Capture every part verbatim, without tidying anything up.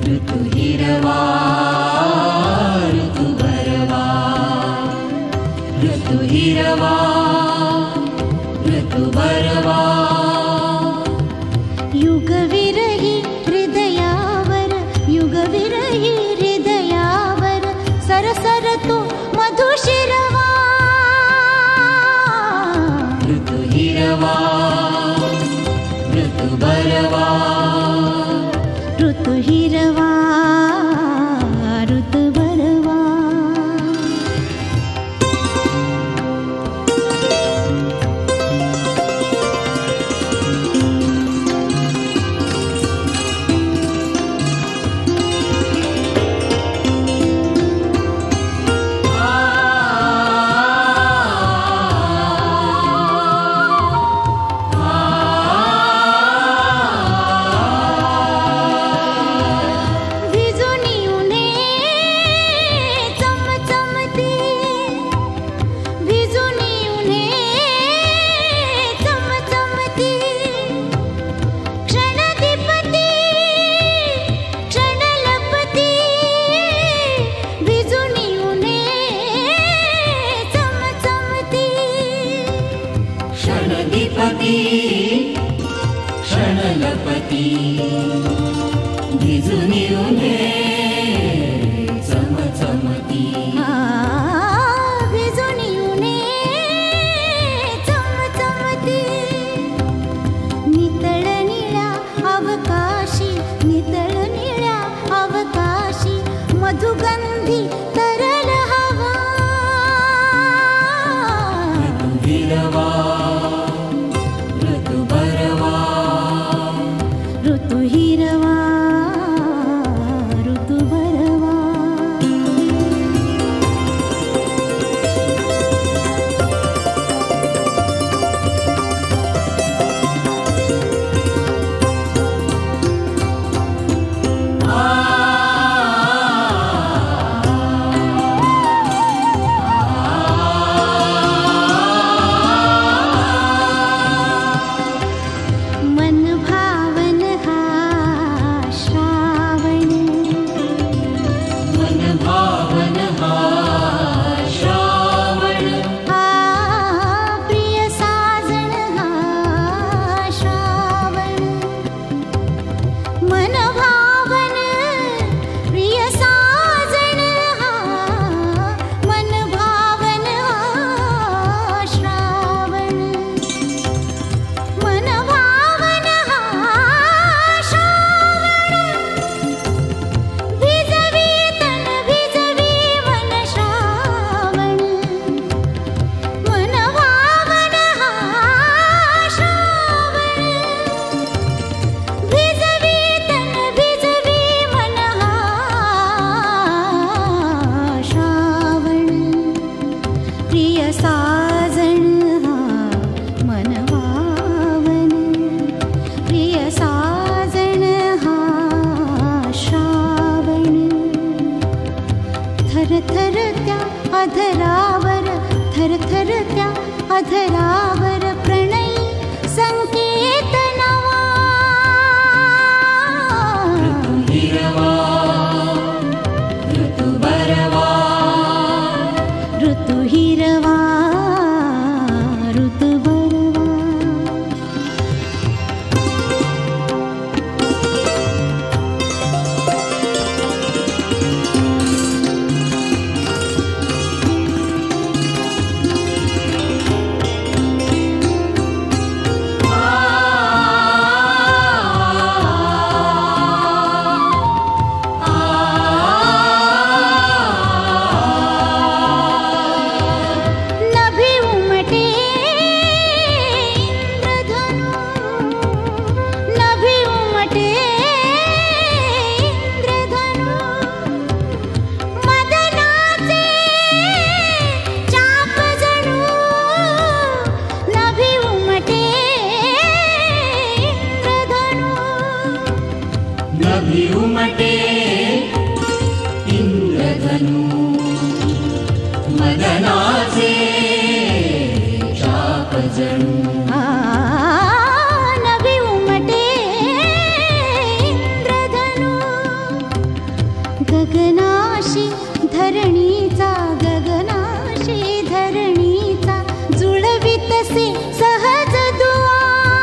ऋतु हिरवा ऋतु बरवा ऋतु हिरवा ऋतु बरवा युग विरही हृदयावर युग विरही हृदयावर सरसर तो मधुशिरवा ऋतु हिरवा ऋतु बरवा ऋतु हिरवा ऋतु बरवा क्षणलपति भिजुनी उन्हे चमचमती भिजुनी उन्हे चमचमती नितळ निळ्या अवकाशी नितळ निळ्या अवकाशी मधुगंधी तरल हवा ऋतु हिरवा ऋतु बरवा ऋतु हिरवा ऋतु बरवा मन भावन हा श्रावण मन भावन हा श्रावण हा प्रिय साजन हा श्रावण मन भावन प्रिय साजन हा मन भावन हा श्रावण मन भावन हा श्रावण भिजवी तन भिजवी मन श्रावण मन भावन हा श्रावण भिजवी तन भिजवी मन हा श्रावण प्रिय साजन हा मन भावन प्रिय साजन हा श्रावण थर थर त्या अधरावर थर थर त्या अधरावर प्रणयी संकेत नवा ऋतु हिरवा ऋतु बरवा ऋतु हिरवा ऋतु बरवा गगनाशी धरणीचा गगनाशी धरणीचा जुळवितसे सहज दुआ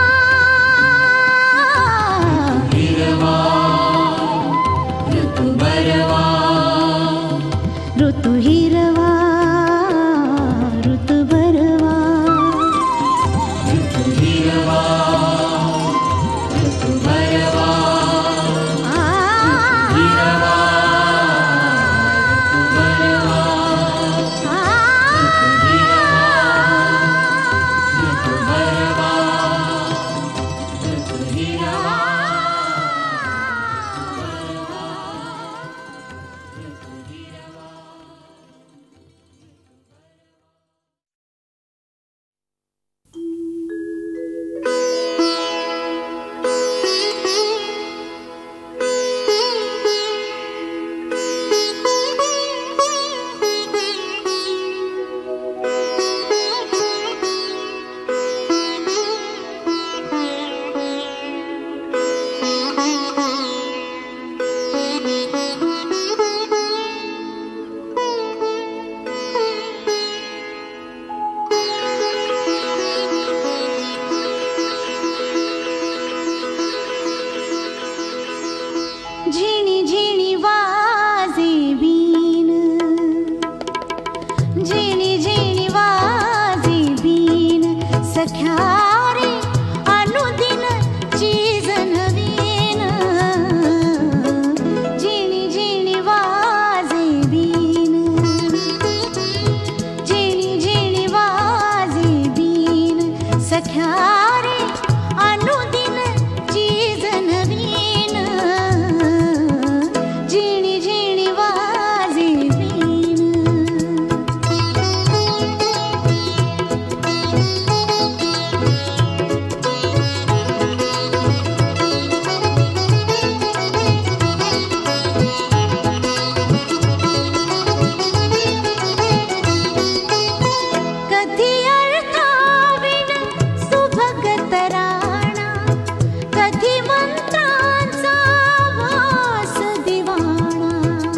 हिरवा ऋतू बरवा ऋतू हिरवा ऋतू बरवा ऋतू हिरवा ऋतू बरवा आ हिरवा ऋतू बरवा आ ऋतू बरवा ऋतू हिरवा झिणी झिणी वाजे बीन झिणी झिणी वाजे बीन सख्या रे अनुदिन चीज नवीन झिणी झिणी वाजे बीन झिणी झिणी वाजे बीन सख्या रे अनुदिन चीज नवीन झिणी झिणी वाजे बीन कधी अर्थाविण सुभग तराणा कधी मंत्रांचा वास दिवाणा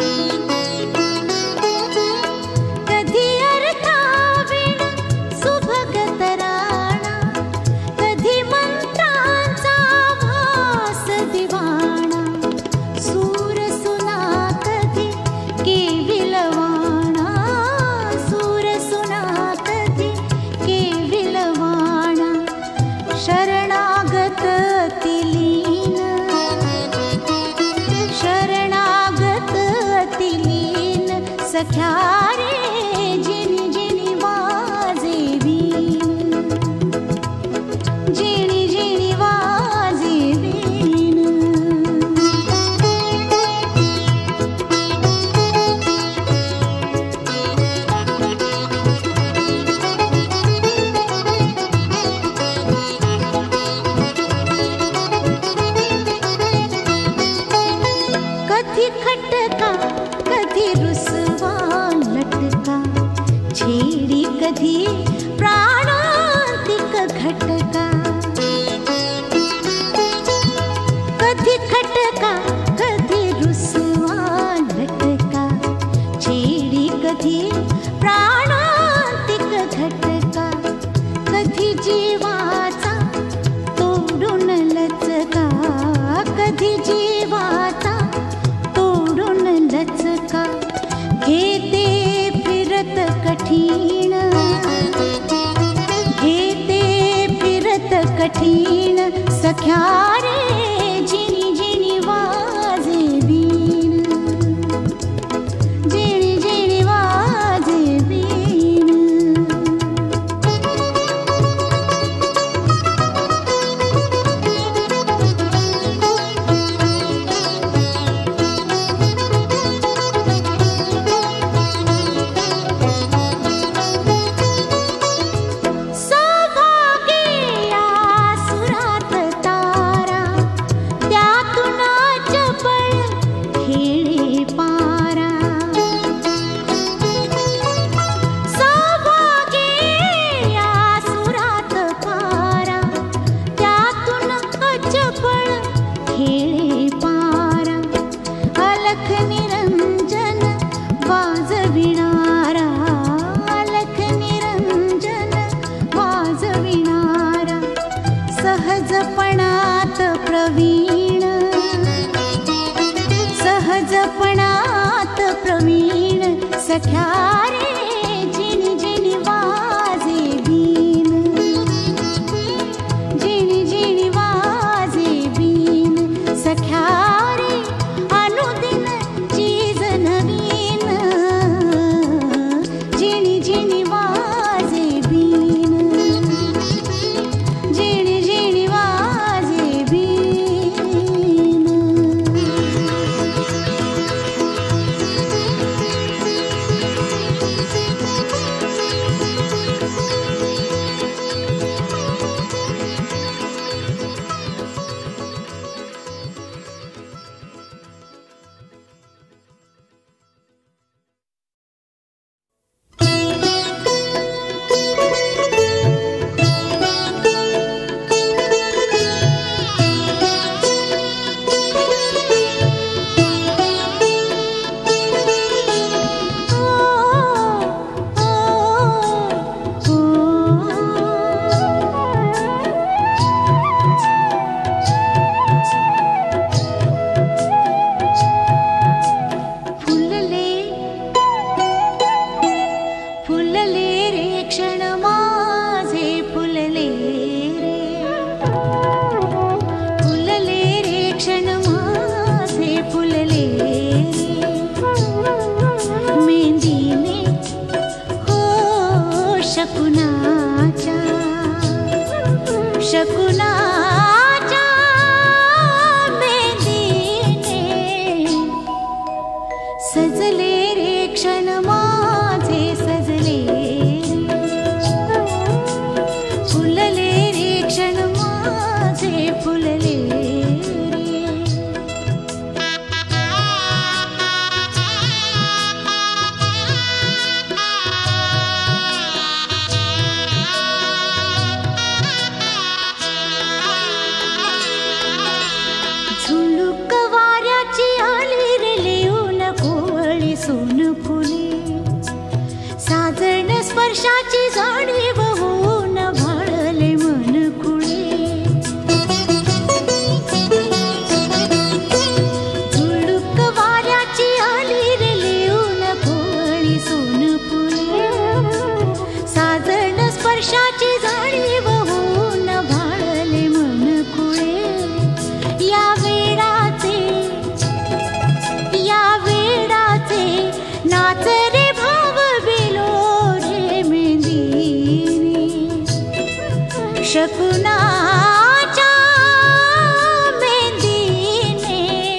कधी अर्थाविण सुभग तराणा कधी मंत्रांचा वास दिवाणा सूर सुना कधी केविलवाणा सूर सुना कधी केविलवाणा शरणागत तिलीन शरणागत तिलीन सख्या रे झिणी झिणी वाजे बीन झिणी झिणी वाजे बीन कधी खटका कधी रुसवा लटका छेडी कधी प्राणांतिक घटका कधी खटका कधी रुसवा लटका छेडी कधी प्राणांतिक घटका कधी जीवाचा तोडून लचका कधी जीवाचा तोडून लचका घेते फिरत कठीण घेते फिरत कठीण सख्या रे झिणी झिणी वाजे बीन झिणी झिणी वाजे बीन सौभाग्य या सुरात तारा त्यातून चपळ खेळे पारा सौभाग्य या सुरात तारा त्यातून चपळ खेळे पारा अलख निरंतर बालपणात प्रवीण सख्या रे जिनी जिनी वाजे बीन, जिनी जिनी वाजे बीन सख्या रे अनुदिन चीज नवीन, जिनी जिनी वाजे बीन, जिनी जिनी वाजे बीन। फुलले फुलले रे क्षण माझे फुलले रे, फुलले रे क्षण माझे फुलले रे, मेंदीने हो शकुनाच्या, शकुनाच्या मेंदीने सजले रे क्षण माझे सजले रे, फुलले रे क्षण माझे फुलले रे। झुळूक वाऱ्याची आली रे लिहून कोवळी सोन फुले, साजण स्पर्शाची जाणीव होऊन भाळले मन खुळे, झुळूक वाऱ्याची आली रे लिहून कोवळी सोन फुले, साजण स्पर्शाची जाणीव होऊन भाळले मन खुळे। या वेडाचे या वेडाचे नाच रे भाव बिलो रे मेंदीने, शकुनाच्या मेंदीने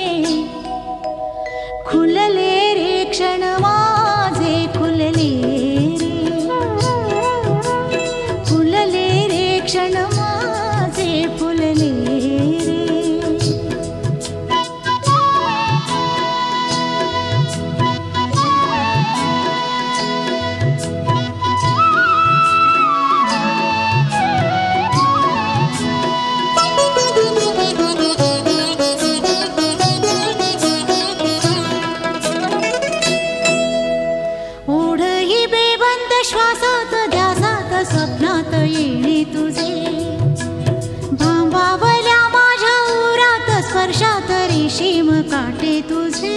खुलले रे क्षण माझे खुलले रे, खुलले रे क्षण माझे फुलले रे। ओढही बेबंद श्वासात ध्यासात स्वप्नात येणे तुझे, भांबावल्या माझ्या उरात स्पर्शात रेशीम काटे तुझे,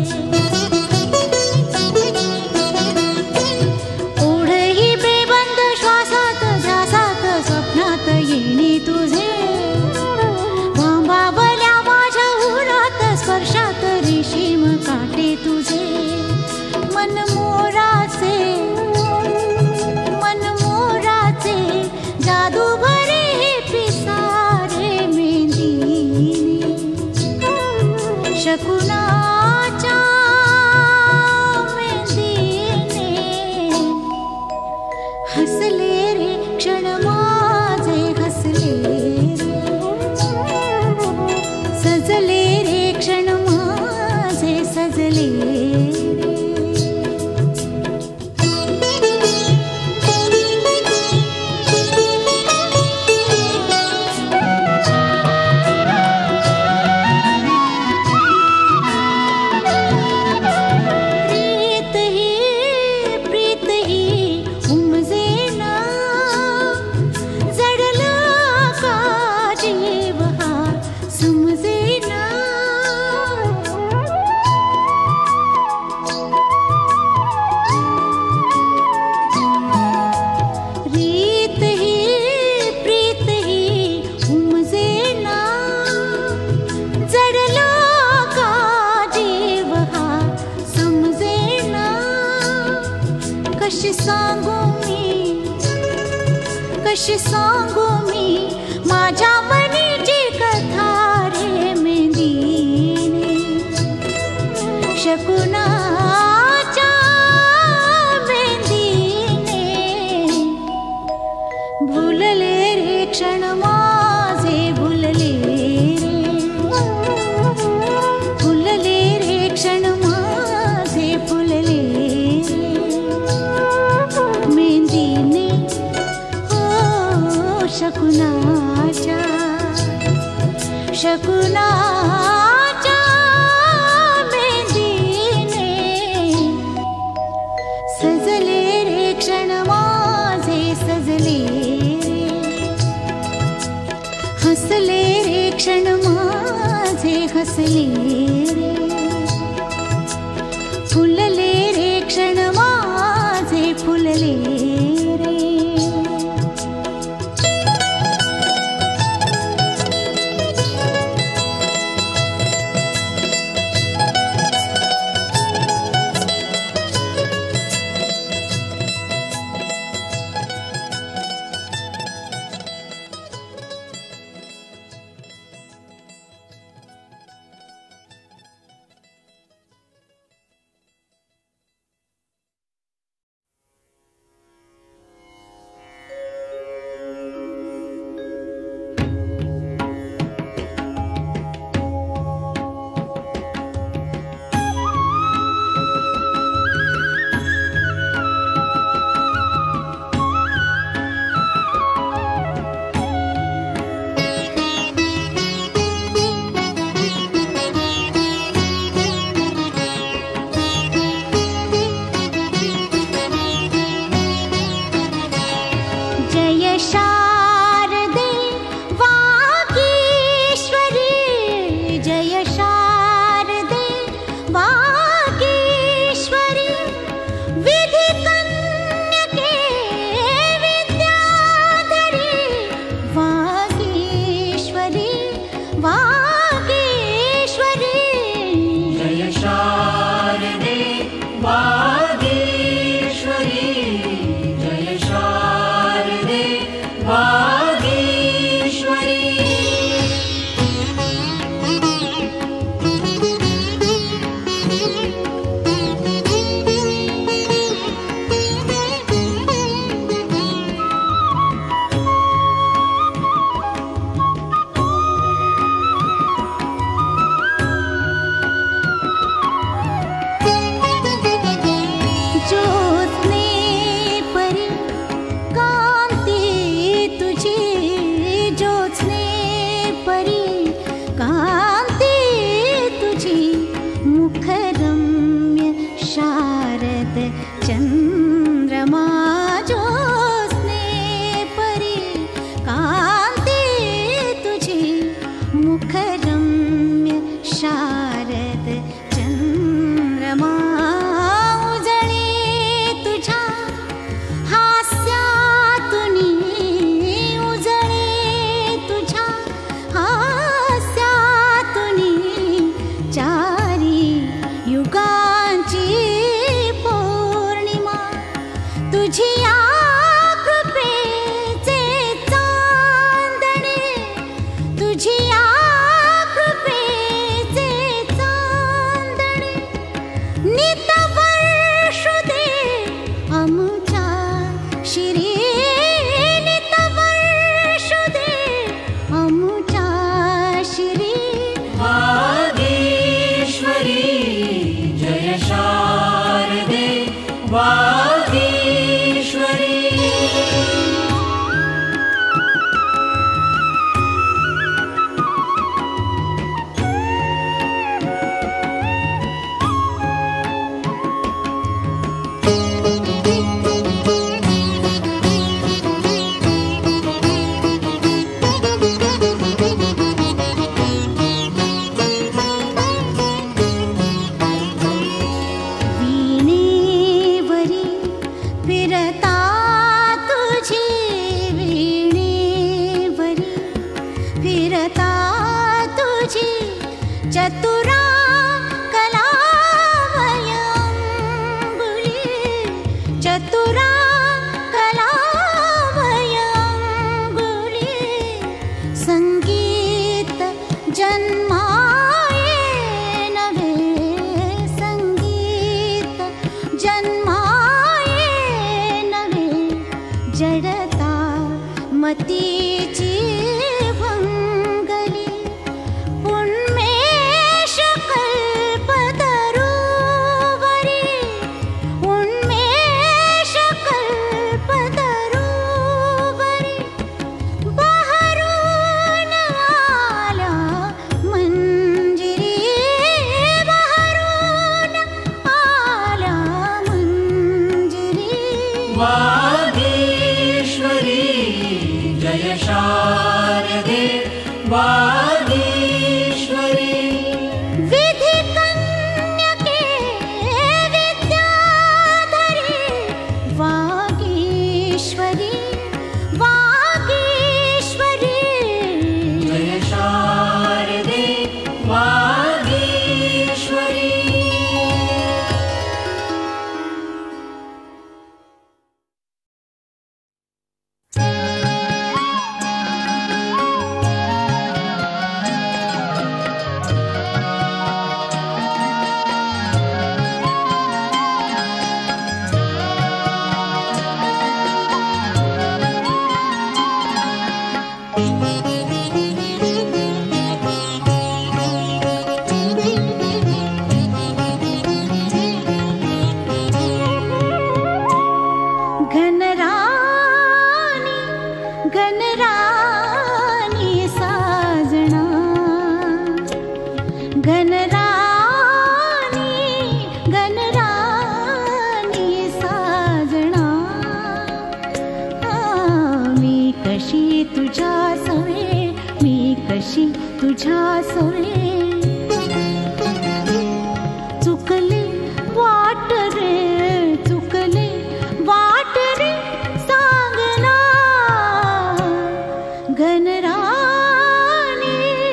ओढही बेबंद श्वासात ध्यासात स्वप्नात येणे तुझे, भांबावल्या माझ्या उरात स्पर्शात रेशीम काटे तुझे। मन मोराचे मन मोराचे जादू भरे पिसारे मेंदीने, शकुनाच्या मेंदीने हसले रे क्षण माझे हसले रे, सजले रे क्षण माझे सजले रे। कशी सांगू मी, कशी सांगू मी माझ्या मनीची कथा रे मेंदीने. शकुनाच्या मेंदीने भुलले रे क्षण माझे, भुलले रे, भुलले रे क्षण माझे, फुलले मेंदीने हो शकुनाच्या, शकुनाच्या मेंदीने सजले रे क्षण माझे, सजले रे, हसले रे क्षण माझे, हसले रे, फुलले रे क्षण माझे, फुलले रे. युगांची पौर्णिमा मतीची भंगली उन्मेष कल्पतरुवरी उन्मेष कल्पतरुवरी बहरून आला मंजिरी बहरून आला मंजिरी वागीश्वरी जय शारदे वागीश्वरी विधि कन्यके विद्याधरी वागीश्वरी वागीश्वरी जय शारदे वागीश्वरी घनरानी घनरानी साजना घनरानी घनरानी साजना आ, मी कशी तुझ्या सवे मी कशी तुझ्या सवे चुकले वाट रे चुकले वाट रे सांगना घनरानी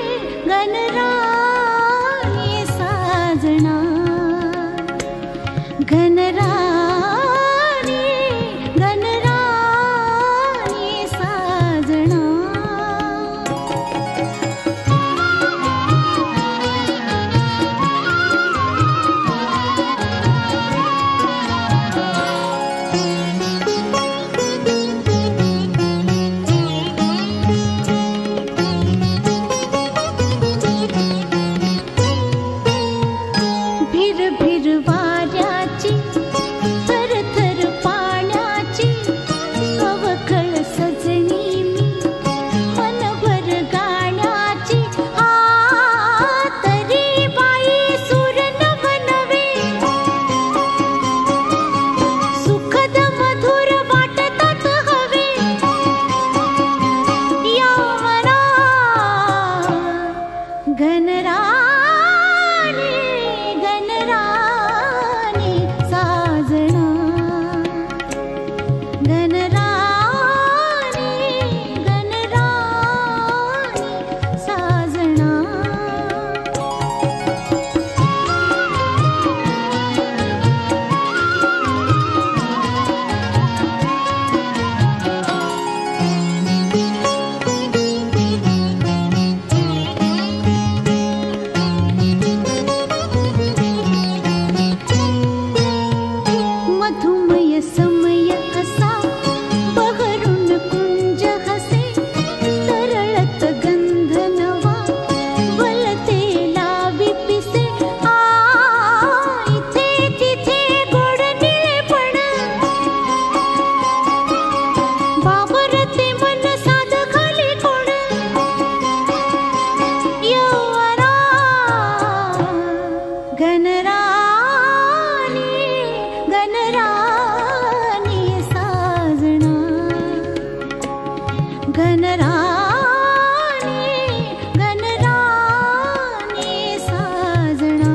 घनरानी साजना घनरानी घनरानी साजना भिर भिर वाऱ्याची थरथर पाण्याची अवखळ सजनी मी मनभर गाण्याची आ तरी बाई सूर नवनवे सुखद मधुर वाटतात हवे या मना घनरानी घनरानी साजना घनरानी घनरानी साजना मधुमय समय असा बहरून कुंज हसे तरळत गंध नवा वलते लावी पिसे आ इथे तिथे गोड निळेपण बावरते मन साध खाली कोण यवरा घनरानी घनरानी साजना घनरानी घनरानी साजना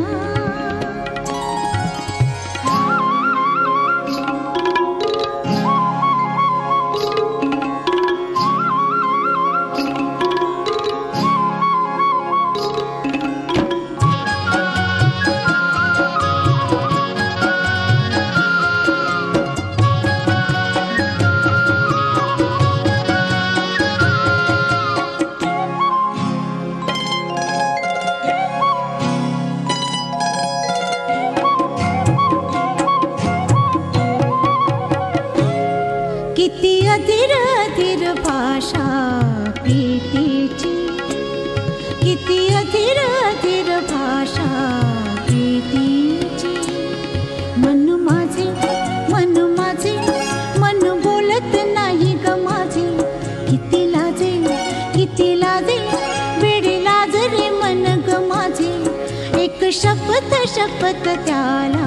किती अधीर अधीर भाषा प्रीतीची, किती अधीर अधीर भाषा प्रीतीची. मन माझे मन माझे मन बोलत नाही ग माझे, किती लाजे किती लाजे वेडी लाज रे मन ग माझे. एक शपथ शपथ त्याला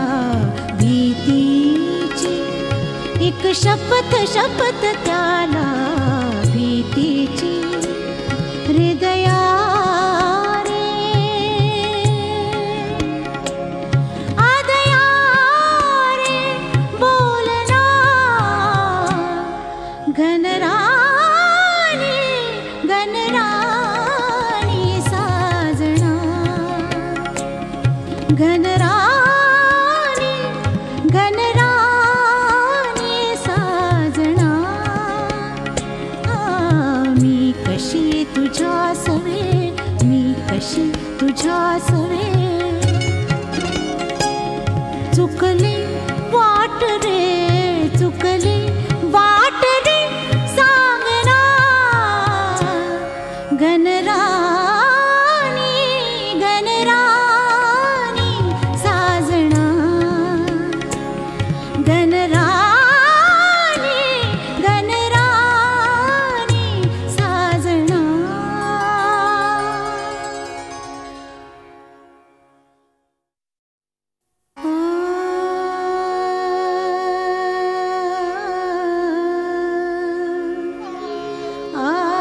भीतीची, एक शपथ शपथ त्याला भीतीची. हृदया रे आदया रे बोलना, घनराणी घनराणी साजना, घनराणी घनराणी साजना. मी कशी तुझ्या सवे, मी कशी तुझ्या सवे. चुकली वाट रे चुकली वाट रे सांगना, घनराणी घनराणी साजना, घनराणी घनराणी साजना. आ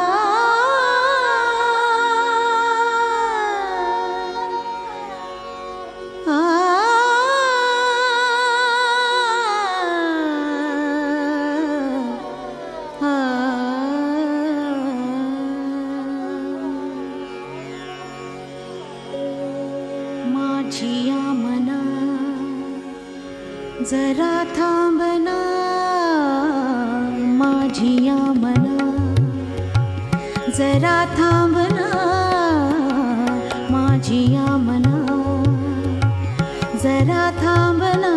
आ माझिया मना जरा थांबना, माझिया मना जरा थांबना, माझिया मना जरा थांबना.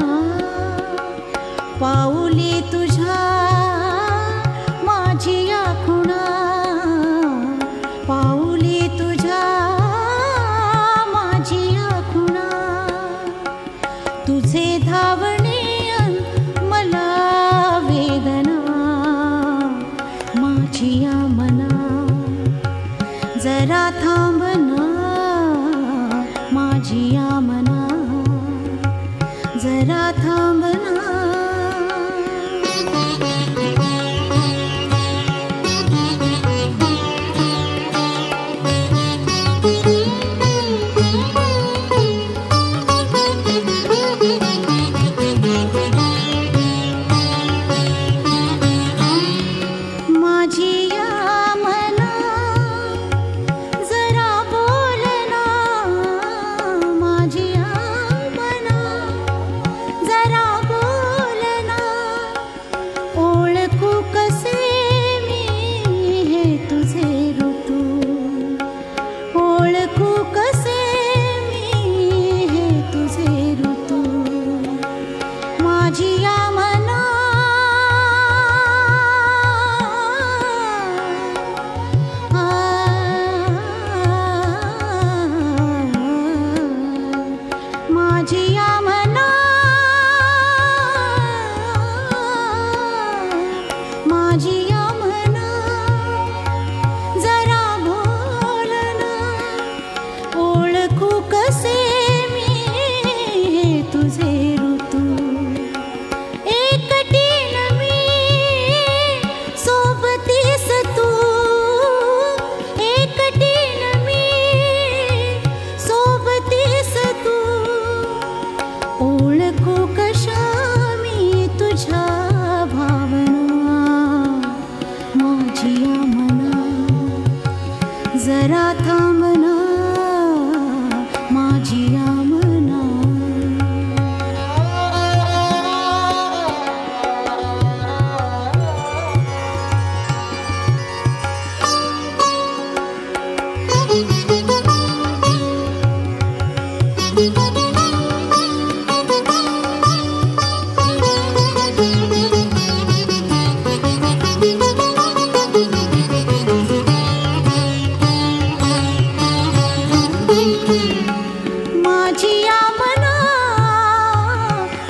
पाऊली तुझ्या माझिया खुणा, पाऊली तुझ्या माझिया खुणा. तुझे धावणे मला वेदना, माझिया मना जरा थांबना, माझिया मना जरा थांबना. माझिया मना जरा बोलना, माझिया मना जरा बोल.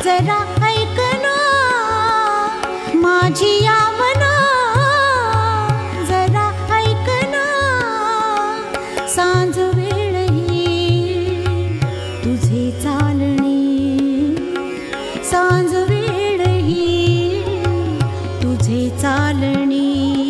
जरा ऐकना माझी या मना, जरा ऐकना सांज वेळही तुझे चालणे, सांज वेळही तुझे चालणे.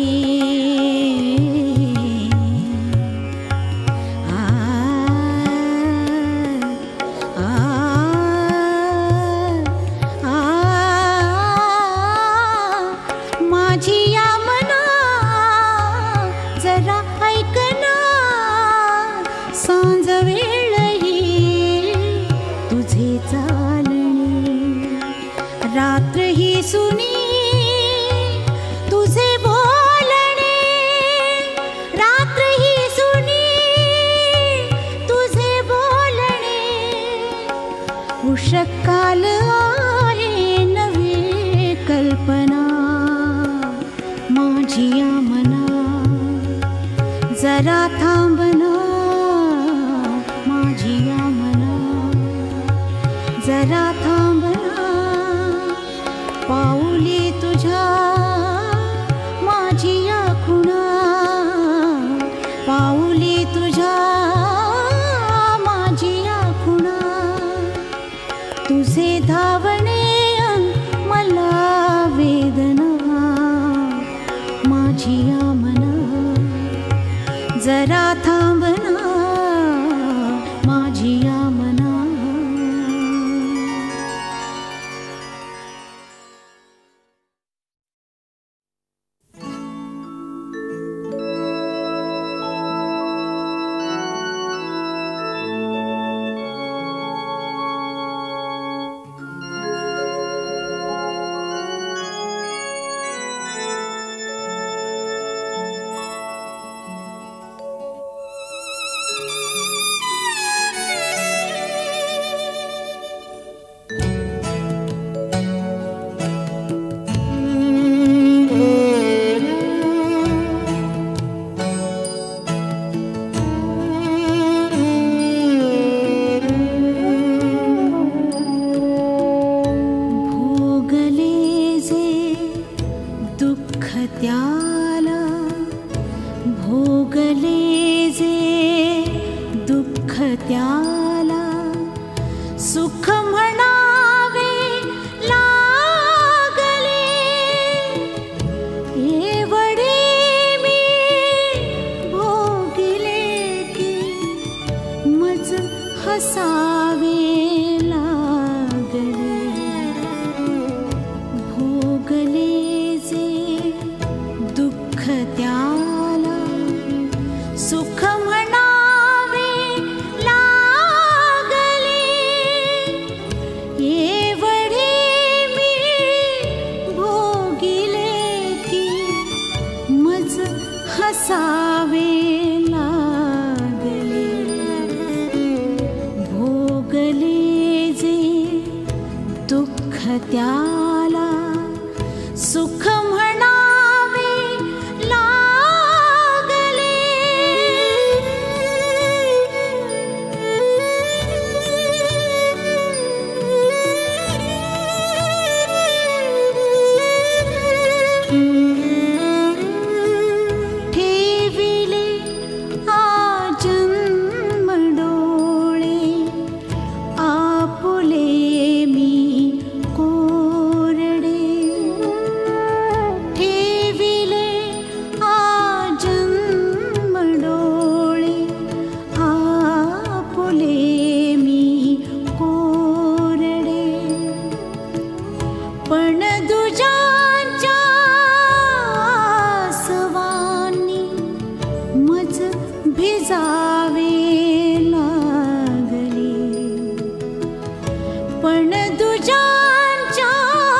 रात्र ही सुनी तुझे बोलणे, रात्र ही सुनी तुझे बोलणे. उषःकाल आहे नवी कल्पना माझी या मना, जरा थांबना माझी या मना, जरा थांबना. पाऊली तुझ्या माझी या खुणा, पाऊली तुझ्या माझी या खुणा. तुझे धावणे मला वेदना माझी या मना, जरा थांबना माझी या मना. त्याला भोगले जे दुःख त्याला सुख म्हणावे लागले. एवढे मी भोगिले की मज हसावे लागले. भोगले त्याला सुख म्हणावे लागले. एवढे मी भोगिले की मज हसावे लागले. भोगले जे दुःख त्याला सुख म्हणावे लागले. ठेविले आजन्म डोळे आपुले मी कोरडे. ठेविले आजन्म डोळे आपुले मी कोरडे. पण दुजांच्या आसवांनी मज भिजावे लागले. पण दुजांच्या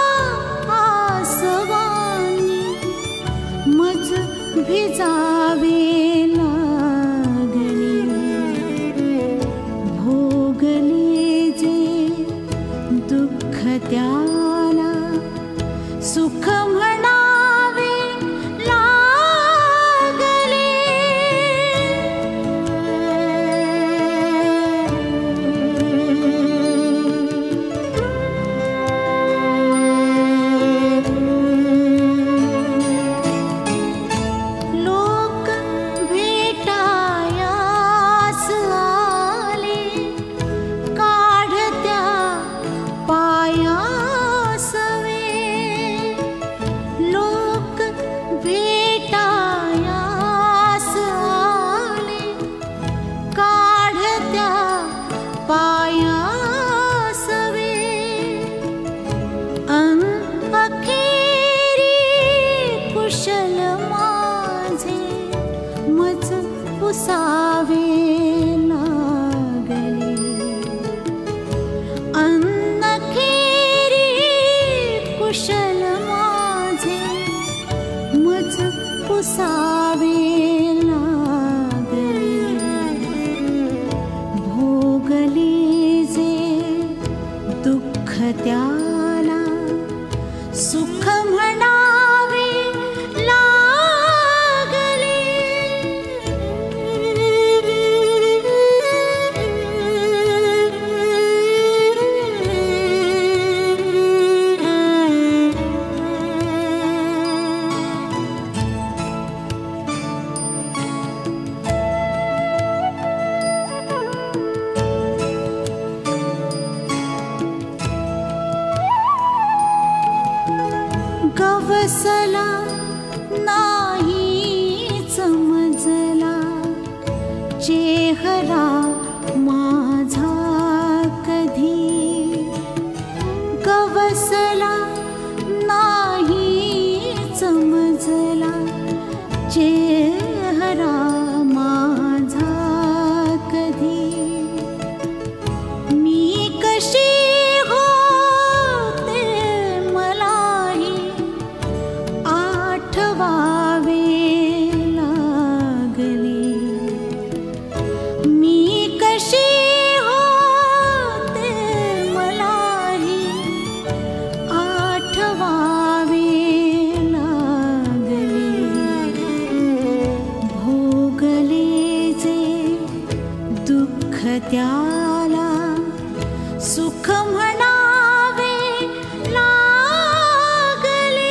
आसवांनी मज भिजावे लागले. भोगले जे दुःख त्याला सुख म्हणावे लागले. त्याला सुख म्हणावे लागले. गवसला नाही समजला चेहरा माझा कधी. गवसला नाही समजला चेहरा माझा कधी. मी कशी त्याला सुख म्हणावे लागले.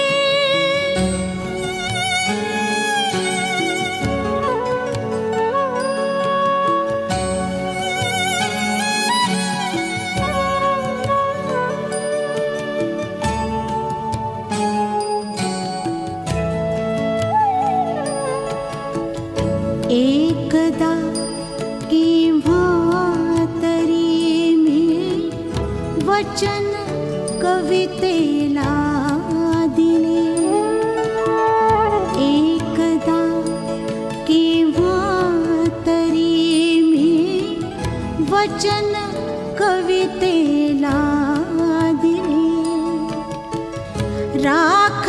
एकदा केव्हा वचन कवितेला दिले. एकदा केव्हा तरी मी वचन कवितेला दिले. राख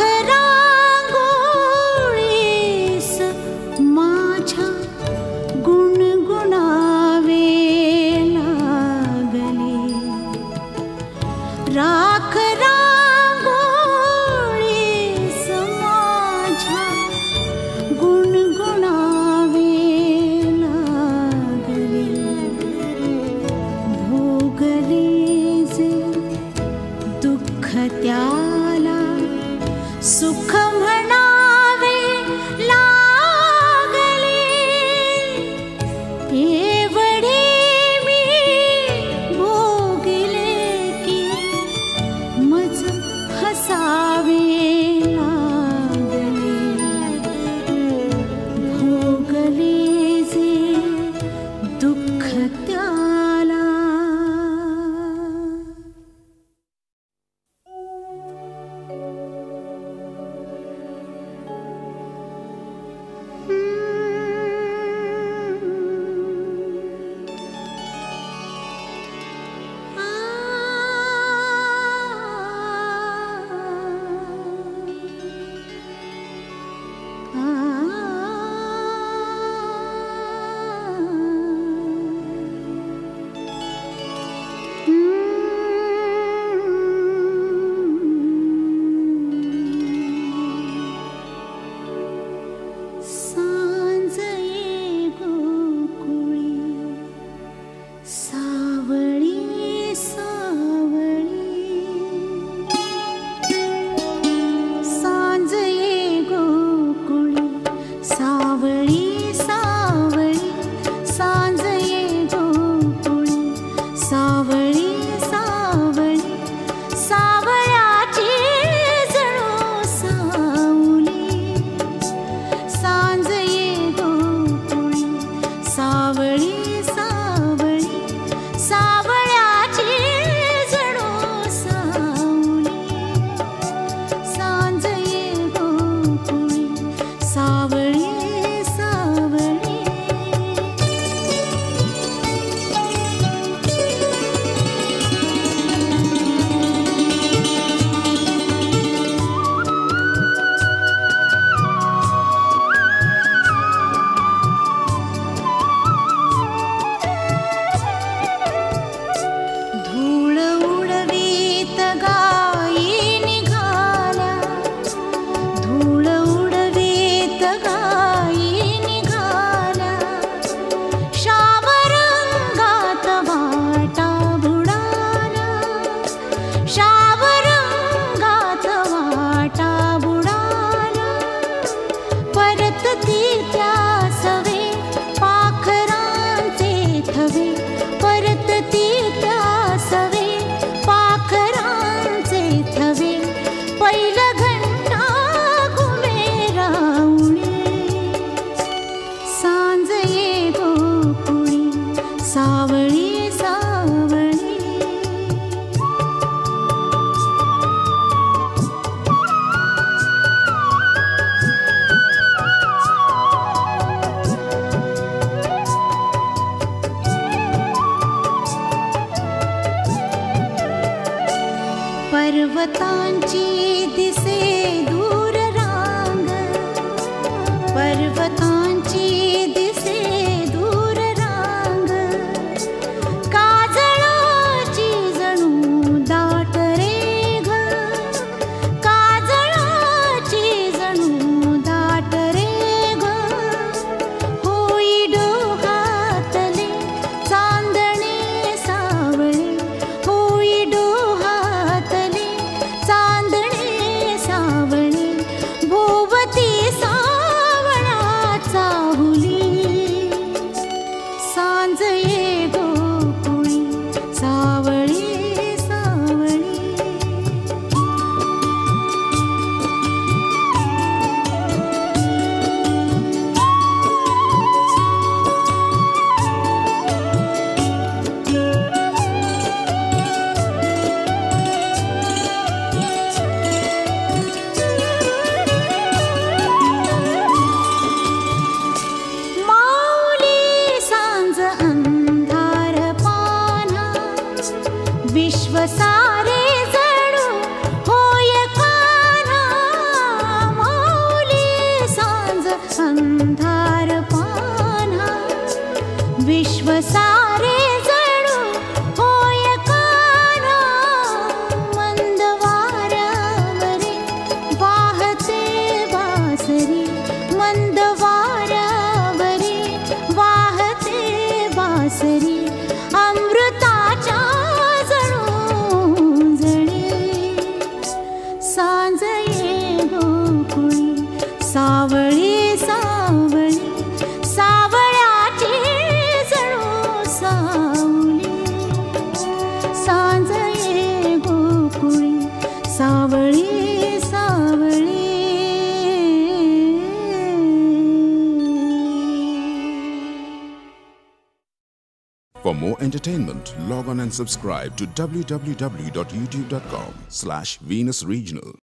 रांगोळीस माझ्या गुणगुणावे लागले. राख रांगोळीस माझ्या गुणगुणावे लागले. भोगले जे दुःख त्याला सुख म्हणावे लागले. एवढे मी भोगले की मज हसावे लागले. भोगले जे दुःख त्याला. पर्वतांची दिसे दूर रांग, पर्वतांची दिसे दूर रांग, काजळाची जणू दाट रे ग, काजळाची जणू दाट रे ग, होई डोहातले चांदणे सावळे, होई डोहातले चांदणे सावळे, भोवती सावळा चाहुली, सांज ये गोकुळी सावळी सावळी. माऊली सांज अंधार पाना, विश्व सारे जणू होय कान्हा. माऊली सांज अंधार पाना, विश्व सारे जणू होय कान्हा. मंद वाऱ्यावरी वाहते बासरी, मंद वाऱ्यावरी वाहते बासरी, अमृताच्या जणू जणी. सांज ये गोकुळी सावळी सावळी, सावळ्याची जणू सावली. सांज ये गोकुळी सावळी सावळी. For more entertainment, log on and subscribe to w w w dot youtube dot com slash Venus Regional.